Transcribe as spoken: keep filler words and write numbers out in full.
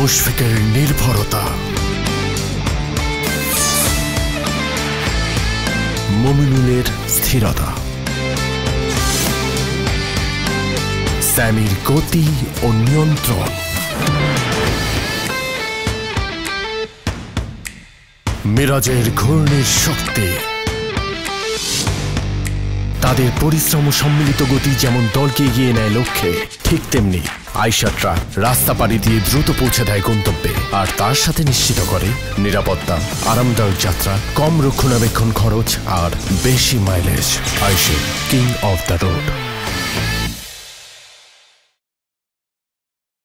মুশফিকের নির্ভরতা, মুমিনুলের স্থিরতা, স্যামির গতি ও নিয়ন্ত্রণ, মিরাজের ঘূর্ণির শক্তি। তাদের পরিশ্রম ও সম্মিলিত গতি যেমন দলকে এগিয়ে নেয় লক্ষ্যে, ঠিক তেমনি আয়শা ট্রাক রাস্তা পাড়ি দিয়ে দ্রুত পৌঁছে দেয় গন্তব্যে, আর তার সাথে নিশ্চিত করে নিরাপত্তা, আরামদায়ক যাত্রা, কম রক্ষণাবেক্ষণ খরচ আর বেশি mileage. Ayesha, king of the road.